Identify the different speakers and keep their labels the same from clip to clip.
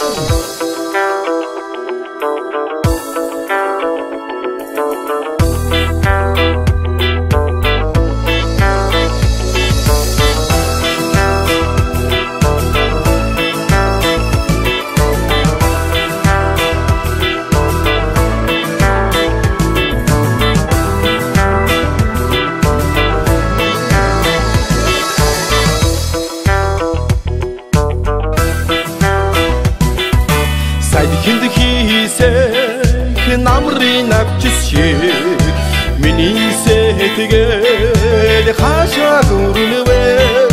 Speaker 1: 그 나무리 낙지씨 миний сэтгэл хаашаа гүрнэ вэ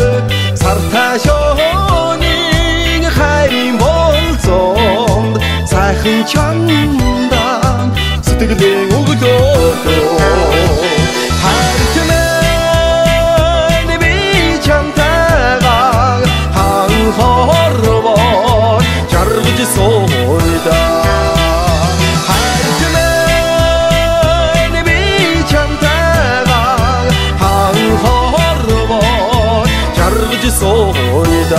Speaker 1: сарташооны хайрын болцоонд сайхан чандан сэтгэлээ өгдөө хайртмэн би чамтайгаа ханхорвоо жаргаж суудаг 소리다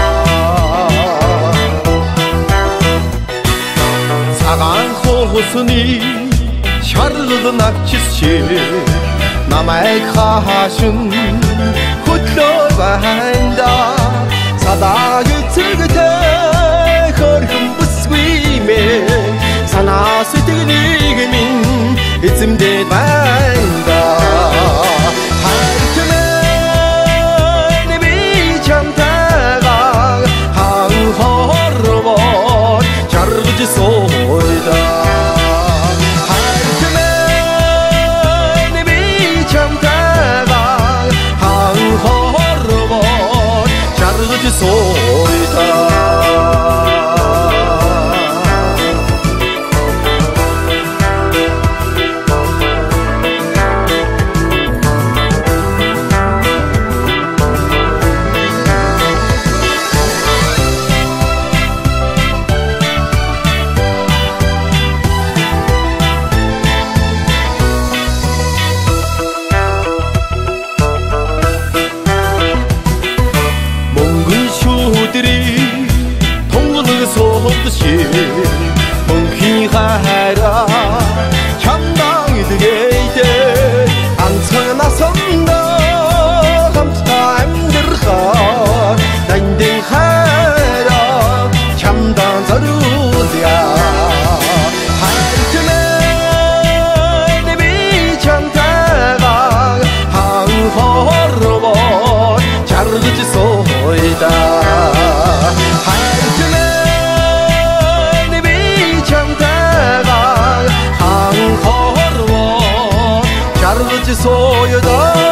Speaker 1: 사강 호수니 샤르드 낙지씨 남의 가신 훗러간다 사다그 틀그대 거리금 부스위메 사나 스티그니그민 이쯤대 반다 소리다 하이트맨이 미참다가 항허러버 자르지 소리다 멍히하라 참당이 되게 돼 안서 나선다 감사 힘들어 난딩하라 참당 서루야 하이트맨이 미참다가 항허러버 자르지 소이다 자르지 소여다